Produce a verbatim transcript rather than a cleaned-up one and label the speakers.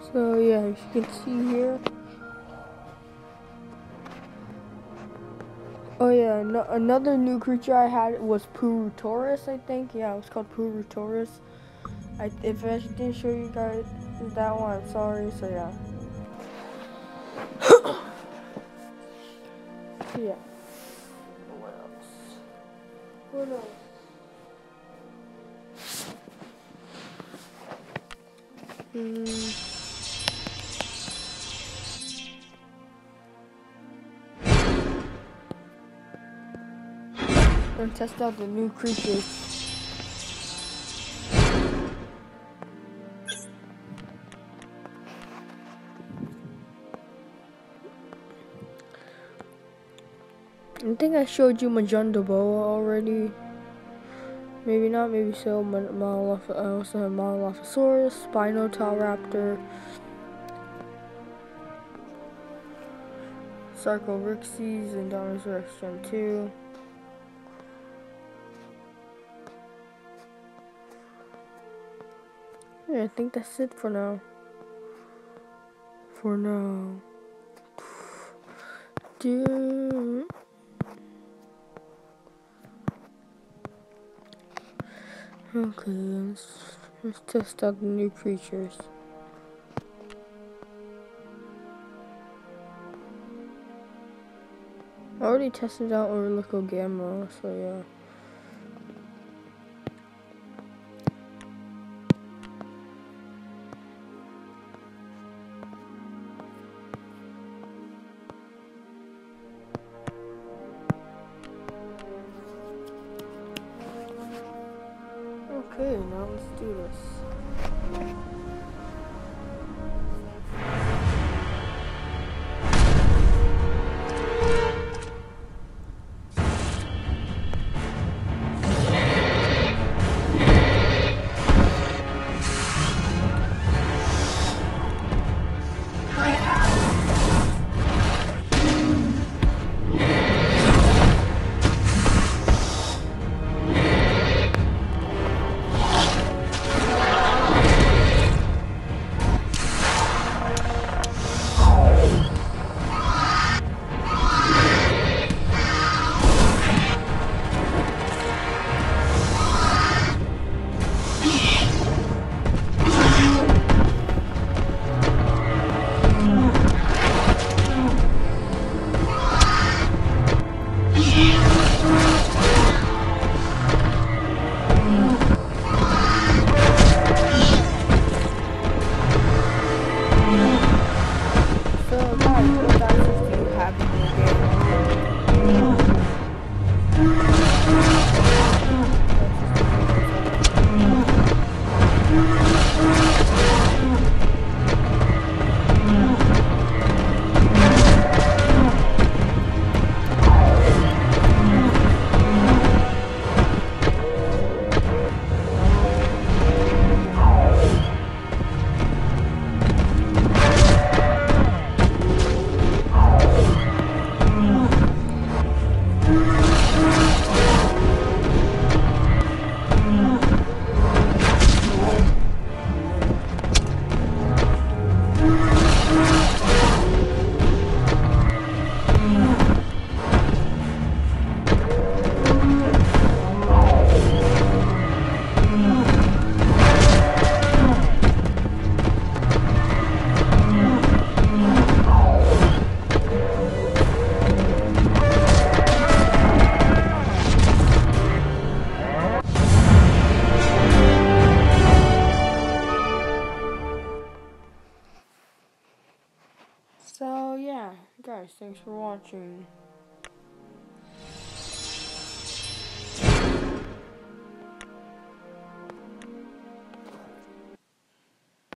Speaker 1: So yeah, as you can see here. Oh yeah, no, another new creature I had was Purutoris, I think. Yeah, it was called Purutoris. I, if I didn't show you guys that one, I'm sorry. So yeah. Yeah. What else? What else? Hmm. And test out the new creatures. I think I showed you Majundaboa already. Maybe not, maybe so. Monoloph I also have Monolophosaurus, Spinotauraptor, Sarcoryxes, and Dinosaur Gen two. Yeah, I think that's it for now. For now. Dude. Okay, let's, let's test out the new creatures. I already tested out Orlico Gamma, so yeah. Okay, now let's do this. So guys, what access do you have in your game? So yeah, guys, thanks for watching.